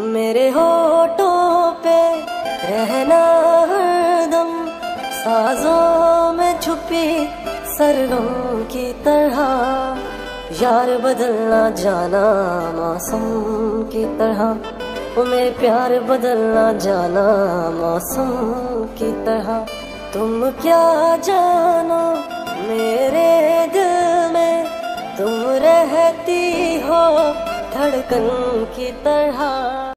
मेरे होठों पे रहना हरदम, साजों में छुपी सरगम की तरह, यार बदलना जाना मौसम की तरह, ओ मेरे प्यार बदलना जाना मौसम की तरह। तुम क्या जानो मेरे दिल में, तुम रहती हो धड़कन की तरह।